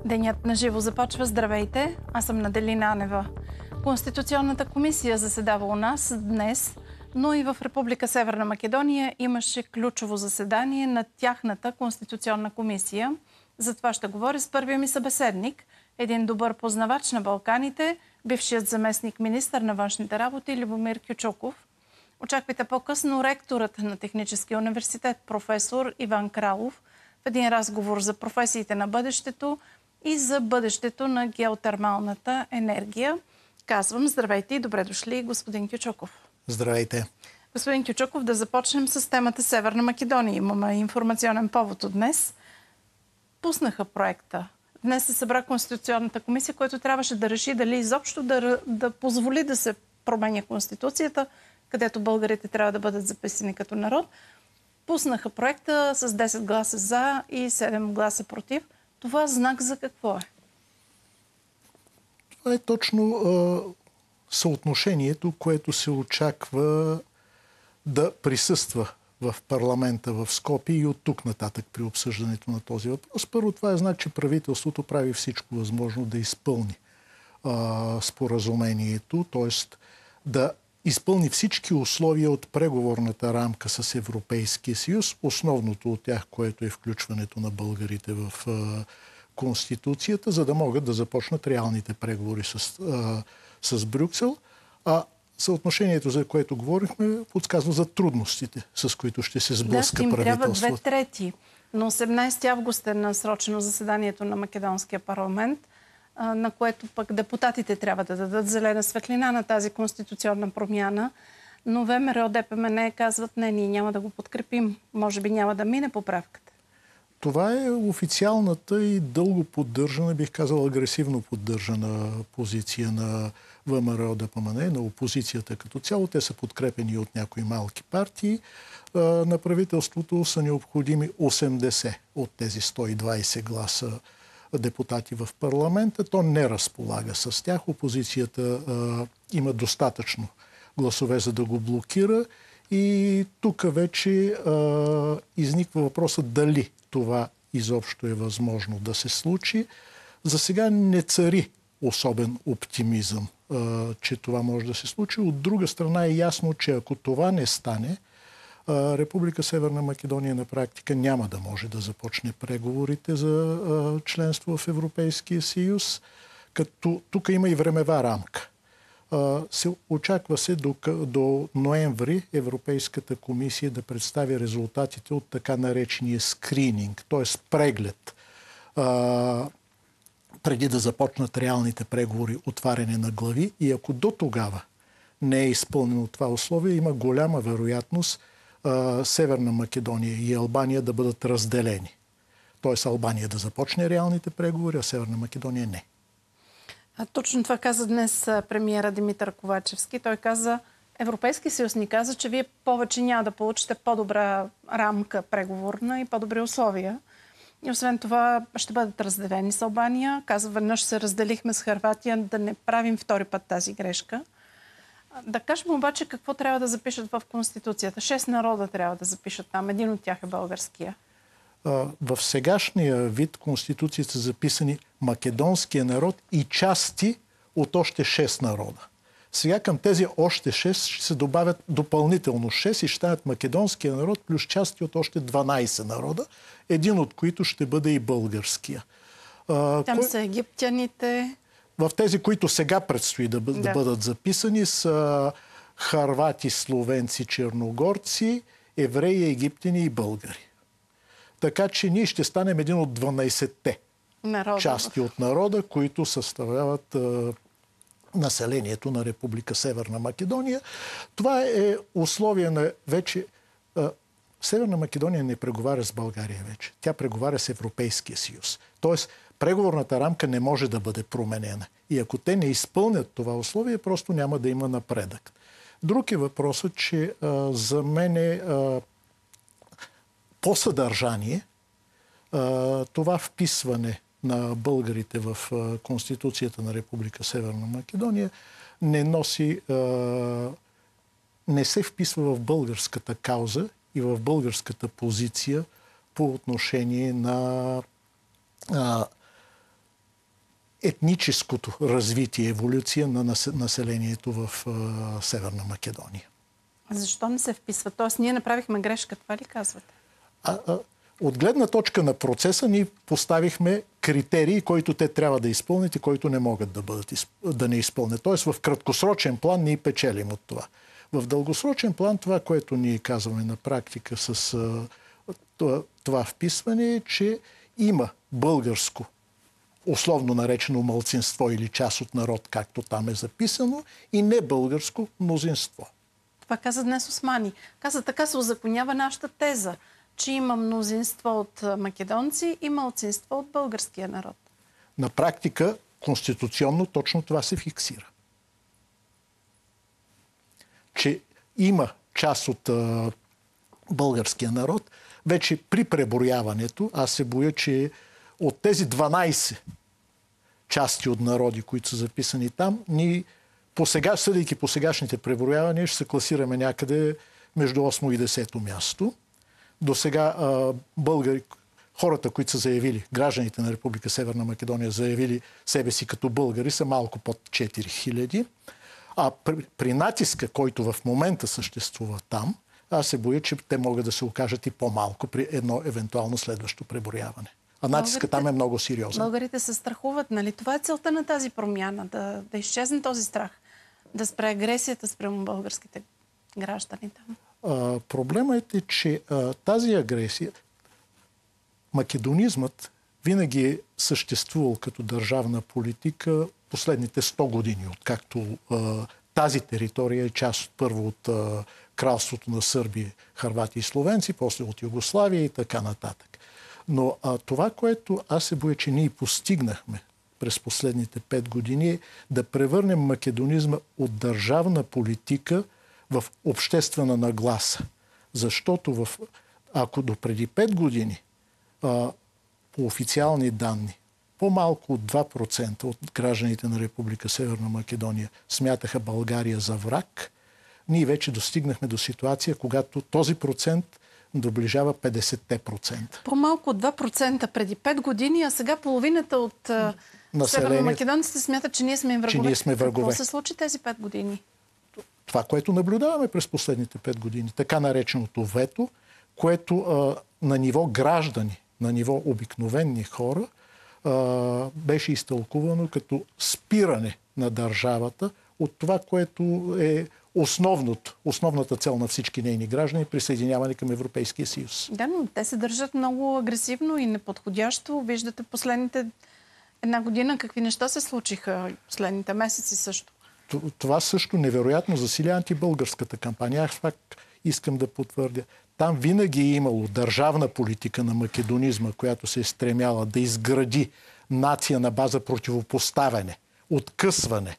Денят на живо започва. Здравейте! Аз съм Наделина Анева. Конституционната комисия заседава у нас днес, но и в Република Северна Македония имаше ключово заседание на тяхната конституционна комисия. За това ще говоря с първия ми събеседник, един добър познавач на Балканите, бившият заместник министър на външните работи Любомир Кючуков. Очаквайте по-късно ректорът на Техническия университет професор Иван Кралов в един разговор за професиите на бъдещето и за бъдещето на геотермалната енергия. Казвам здравейте и добре дошли, господин Кючуков. Здравейте. Господин Кючуков, да започнем с темата Северна Македония. Имаме информационен повод от днес. Пуснаха проекта. Днес се събра Конституционната комисия, която трябваше да реши дали изобщо да позволи да се променя Конституцията, където българите трябва да бъдат записани като народ. Пуснаха проекта с 10 гласа за и 7 гласа против. Това знак за какво е? Това е точно съотношението, което се очаква да присъства в парламента в Скопие и от тук нататък при обсъждането на този въпрос. Първо, това е знак, че правителството прави всичко възможно да изпълни споразумението, т.е. да изпълни всички условия от преговорната рамка с Европейския съюз, основното от тях, което е включването на българите в Конституцията, за да могат да започнат реалните преговори с Брюксел. А съотношението, за което говорихме, подсказва за трудностите, с които ще се сблъска правителството. Трябва 2/3. На 18 август е насрочено заседанието на Македонския парламент, на което пък депутатите трябва да дадат зелена светлина на тази конституционна промяна. Но ВМРО, ДПМН казват, не, ние няма да го подкрепим. Може би няма да мине поправката. Това е официалната и дълго поддържана, бих казал агресивно поддържана позиция на ВМРО, ДПМН, на опозицията като цяло. Те са подкрепени от някои малки партии. На правителството са необходими 80 от тези 120 гласа депутати в парламента. То не разполага с тях. Опозицията има достатъчно гласове, за да го блокира. И тук вече изниква въпросът дали това изобщо е възможно да се случи. За сега не цари особен оптимизъм, че това може да се случи. От друга страна е ясно, че ако това не стане, Република Северна Македония на практика няма да може да започне преговорите за членство в Европейския съюз, като тук има и времева рамка. Очаква се до ноември Европейската комисия да представи резултатите от така наречения скрининг, т.е. преглед, преди да започнат реалните преговори, отваряне на глави. И ако до тогава не е изпълнено това условие, има голяма вероятност Северна Македония и Албания да бъдат разделени. Т.е. Албания да започне реалните преговори, а Северна Македония не. Точно това каза днес премиера Димитър Ковачевски. Той каза, Европейски съюз ни каза, че вие повече няма да получите по-добра рамка преговорна и по-добри условия. И освен това ще бъдат разделени с Албания. Каза, веднъж се разделихме с Хърватия, да не правим втори път тази грешка. Да кажем обаче какво трябва да запишат в Конституцията. 6 народа трябва да запишат там. Един от тях е българския. В сегашния вид Конституцията са записани македонския народ и части от още 6 народа. Сега към тези още 6 ще се добавят допълнително 6 и ще станат македонския народ плюс части от още 12 народа, един от които ще бъде и българския. Там са египтяните. В тези, които сега предстои да бъдат записани, са харвати, словенци, черногорци, евреи, египтяни и българи. Така че ние ще станем един от 12-те части от народа, които съставляват населението на Република Северна Македония. Това е условие на вече... Северна Македония не преговаря с България вече. Тя преговаря с Европейския съюз. Тоест, преговорната рамка не може да бъде променена. И ако те не изпълнят това условие, просто няма да има напредък. Друг е въпросът, че за мен по съдържание това вписване на българите в Конституцията на Република Северна Македония не се вписва в българската кауза и в българската позиция по отношение на етническото развитие, еволюция на населението в Северна Македония. Защо не се вписва? Тоест, ние направихме грешка, това ли казвате? От гледна точка на процеса ние поставихме критерии, които те трябва да изпълнят и които не могат да не изпълнят. Тоест в краткосрочен план ние печелим от това. В дългосрочен план това, което ние казваме на практика с това вписване е, че има българско, условно наречено малцинство или част от народ, както там е записано, и не българско мнозинство. Това каза днес Османи. Каза, така се узаконява нашата теза, че има мнозинство от македонци и малцинство от българския народ. На практика, конституционно, точно това се фиксира. Че има част от българския народ, вече при преброяването, аз се боя, че от тези 12 части от народи, които са записани там, ние, съдейки по сегашните преброявания, ще се класираме някъде между 8 и 10 място. До сега хората, които са заявили, гражданите на Република Северна Македония, заявили себе си като българи, са малко под 4000. А при натиска, който в момента съществува там, аз се боя, че те могат да се окажат и по-малко при едно евентуално следващо преброяване. А натиска там е много сериозен. Българите се страхуват, нали? Това е целта на тази промяна, да изчезне този страх, да спре агресията спрямо българските граждани там. Проблемът е, че тази агресия, македонизмът винаги е съществувал като държавна политика последните 100 години, откакто тази територия е част първо от кралството на Сърбия, Хървати и Словенци, после от Югославия и така нататък. Но това, което аз се боя, че ние постигнахме през последните 5 години, е да превърнем македонизма от държавна политика в обществена нагласа. Защото ако допреди 5 години по официални данни по-малко от 2% от гражданите на Република Северна Македония смятаха България за враг, ние вече достигнахме до ситуация, когато този процент доближава 50%. По-малко от 2% преди 5 години, а сега половината от северномакедонците смятат, че ние сме врагове. Какво се случи тези 5 години? Това, което наблюдаваме през последните 5 години, така нареченото вето, което на ниво граждани, на ниво обикновени хора, беше изтълкувано като спиране на държавата от това, което е основната цел на всички нейни граждани, присъединяване към Европейския съюз. Да, но те се държат много агресивно и неподходящо. Виждате последните 1 година какви неща се случиха, последните месеци също. Това също невероятно засиля антибългарската кампания. Аз пак искам да потвърдя. Там винаги е имало държавна политика на македонизма, която се е стремяла да изгради нация на база противопоставяне, откъсване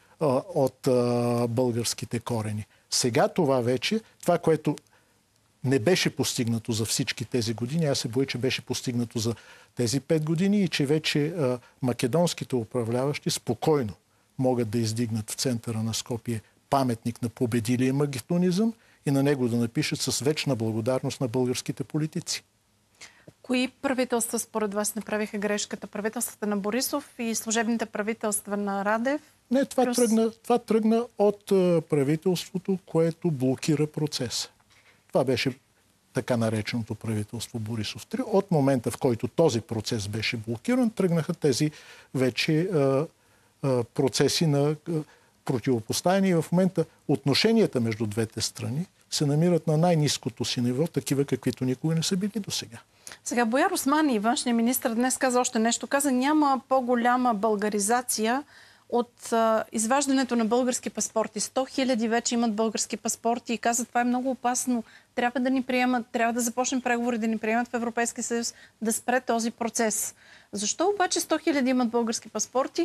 от българските корени. Сега това, което не беше постигнато за всички тези години, аз се боя, че беше постигнато за тези 5 години и че вече македонските управляващи спокойно могат да издигнат в центъра на Скопие паметник на победилия македонизъм и на него да напишат с вечна благодарност на българските политици. Кои правителства според вас направиха грешката? Правителствата на Борисов и служебните правителства на Радев? Не, това тръгна от правителството, което блокира процеса. Това беше така нареченото правителство Борисов 3. От момента, в който този процес беше блокиран, тръгнаха тези вече процеси на противопоставяне и в момента отношенията между двете страни се намират на най-ниското си ниво, такива каквито никога не са били досега. Сега Бояр Османи, външният министър, днес каза още нещо. Каза, няма по-голяма българизация от изваждането на български паспорти. 100 000 вече имат български паспорти и каза, това е много опасно. Трябва да ни приемат, трябва да започнем преговори да ни приемат в Европейския съюз, да спре този процес. Защо обаче 100 000 имат български паспорти,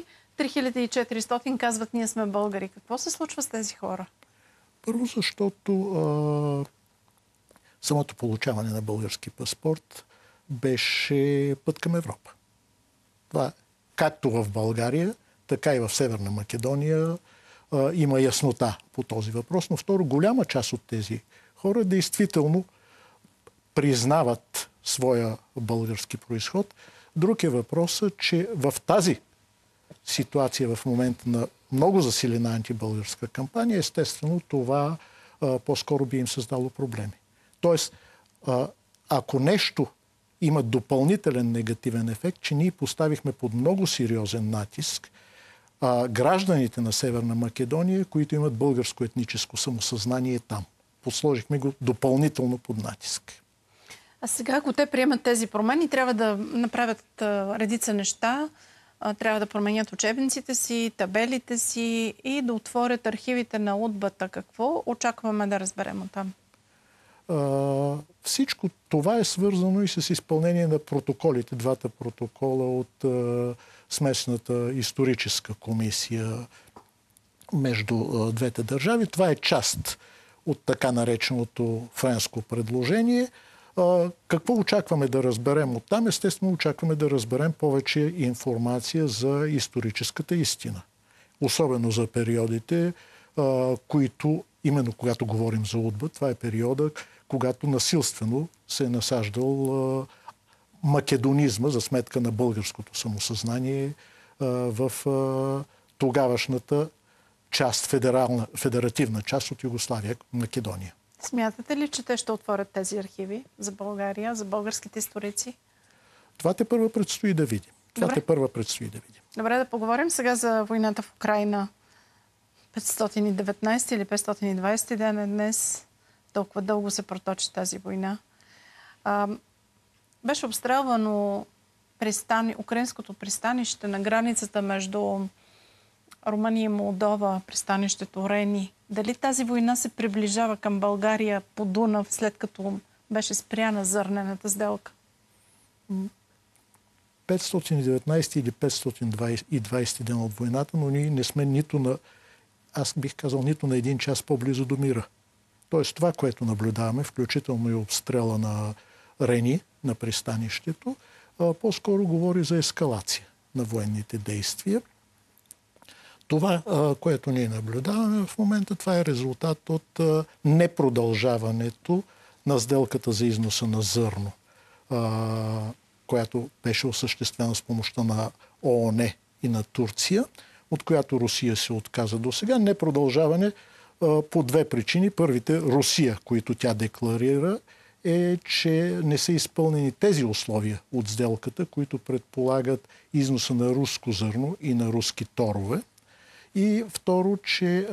3400 казват, ние сме българи? Какво се случва с тези хора? Първо, защото самото получаване на български паспорт беше път към Европа. Това както в България, така и в Северна Македония има яснота по този въпрос. Но второ, голяма част от тези хора действително признават своя български произход. Друг е въпросът, че в тази ситуация в момента на много засилена антибългарска кампания, естествено това по-скоро би им създало проблеми. Тоест, ако нещо има допълнителен негативен ефект, че ние поставихме под много сериозен натиск гражданите на Северна Македония, които имат българско етническо самосъзнание там. Посложихме го допълнително под натиск. А сега, ако те приемат тези промени, трябва да направят редица неща. Трябва да променят учебниците си, табелите си и да отворят архивите на УДБА-та. Какво очакваме да разберем от там? Всичко това е свързано и с изпълнение на протоколите, двата протокола от смесната историческа комисия между двете държави. Това е част от така нареченото френско предложение. Какво очакваме да разберем оттам? Естествено, очакваме да разберем повече информация за историческата истина. Особено за периодите, които, именно когато говорим за УДБА, това е периода, когато насилствено се е насаждал македонизма за сметка на българското самосъзнание в тогавашната част, федеративна част от Югославия, Македония. Смятате ли, че те ще отворят тези архиви за България, за българските историци? Това те предстои да видим. Добре, да поговорим сега за войната в Украйна. 519 или 520 ден е днес. Толкова дълго се проточи тази война. Беше обстрелвано украинското пристанище на границата между Румъния и Молдова, пристанището Рени. Дали тази война се приближава към България по Дунав, след като беше спряна зърнената сделка? 519 или 520 ден от войната, но ние не сме аз бих казал, нито на един час по-близо до мира. Тоест това, което наблюдаваме, включително и обстрела на Рени, на пристанището, по-скоро говори за ескалация на военните действия. Това, което ние наблюдаваме в момента, това е резултат от непродължаването на сделката за износа на зърно, която беше осъществена с помощта на ООН и на Турция, от която Русия се отказа до сега. Непродължаване по две причини. Първите, Русия, които тя декларира, е, че не са изпълнени тези условия от сделката, които предполагат износа на руско зърно и на руски торове. И второ, че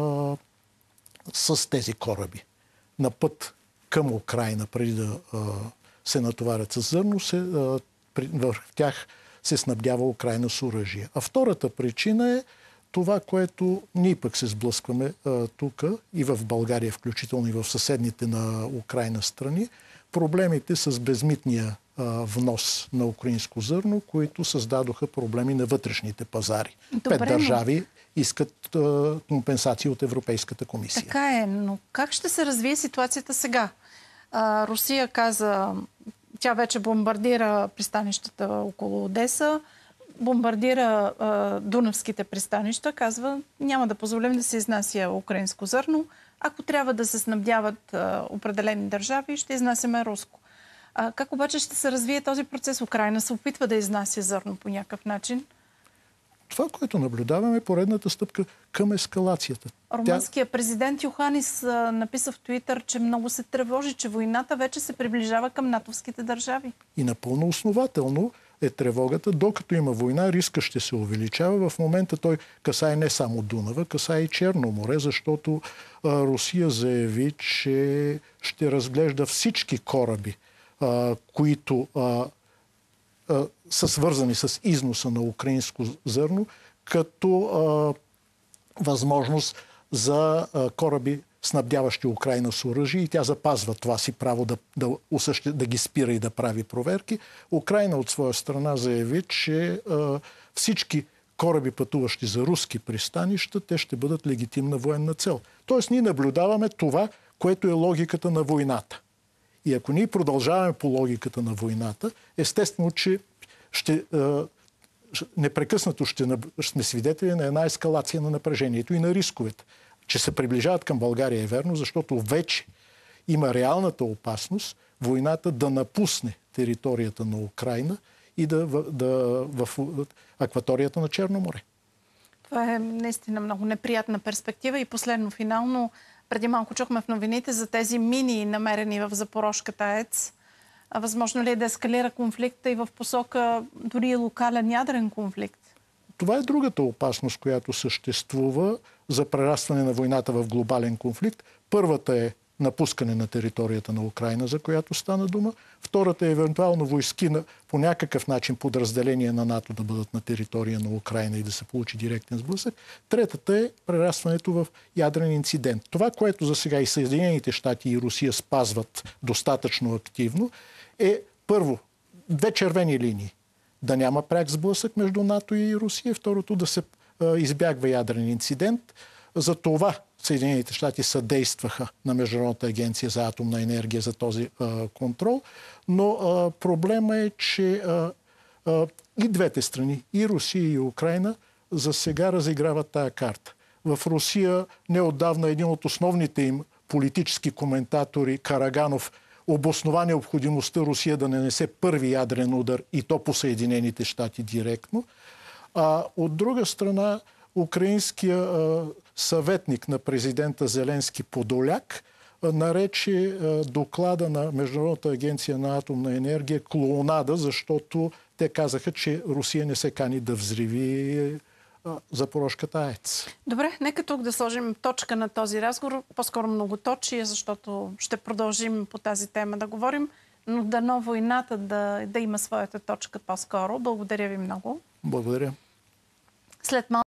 с тези кораби на път към Украйна, преди да се натоварят с зърно, в тях се снабдява Украйна с оръжие. А втората причина е това, което ние пък се сблъскваме тук и в България, включително и в съседните на Украйна страни, проблемите с безмитния внос на украинско зърно, които създадоха проблеми на вътрешните пазари. Добре, 5 държави искат компенсации от Европейската комисия. Така е, но как ще се развие ситуацията сега? Русия каза, тя вече бомбардира пристанищата около Одеса, бомбардира дунавските пристанища, казва, няма да позволим да се изнася украинско зърно. Ако трябва да се снабдяват определени държави, ще изнасяме руско. Как обаче ще се развие този процес? Украйна се опитва да изнася зърно по някакъв начин. Това, което наблюдаваме, е поредната стъпка към ескалацията. Румънският президент Йоханис написа в Туитър, че много се тревожи, че войната вече се приближава към натовските държави. И напълно основателно е тревогата. Докато има война, риска ще се увеличава. В момента той касае не само Дунава, касае и Черно море, защото Русия заяви, че ще разглежда всички кораби, които са свързани с износа на украинско зърно, като възможност за кораби, снабдяващи Украйна с оръжие, и тя запазва това си право да ги спира и да прави проверки. Украйна от своя страна заяви, че всички кораби, пътуващи за руски пристанища, те ще бъдат легитимна военна цел. Тоест ние наблюдаваме това, което е логиката на войната. И ако ние продължаваме по логиката на войната, естествено, че непрекъснато ще сме свидетели на една ескалация на напрежението и на рисковете. Че се приближават към България е верно, защото вече има реалната опасност войната да напусне територията на Украйна и в акваторията на Черно море. Това е наистина много неприятна перспектива. И последно, финално, преди малко чухме в новините за тези мини, намерени в Запорожката АЕЦ. Възможно ли е да ескалира конфликта и в посока дори локален ядрен конфликт? Това е другата опасност, която съществува за прерастване на войната в глобален конфликт. Първата е напускане на територията на Украйна, за която стана дума. Втората е евентуално войски по някакъв начин подразделения на НАТО да бъдат на територия на Украйна и да се получи директен сблъсък. Третата е прерастването в ядрен инцидент. Това, което за сега и Съединените щати и Русия спазват достатъчно активно, е първо две червени линии. Да няма пряк сблъсък между НАТО и Русия. Второто, да се избягва ядрен инцидент. За това Съединените щати съдействаха на Международната агенция за атомна енергия за този контрол. Но проблема е, че и двете страни, и Русия, и Украйна, за сега разиграват тая карта. В Русия неотдавна един от основните им политически коментатори, Караганов, обоснова необходимостта Русия да нанесе първи ядрен удар и то по Съединените щати директно. А от друга страна, украинския съветник на президента Зеленски Подоляк нарече доклада на Международната агенция на атомна енергия клоунада, защото те казаха, че Русия не се кани да взриви Запорожката АЕЦ. Добре, нека тук да сложим точка на този разговор. По-скоро многоточие, защото ще продължим по тази тема да говорим, но дано войната да има своята точка по-скоро. Благодаря ви много. Благодаря. След малко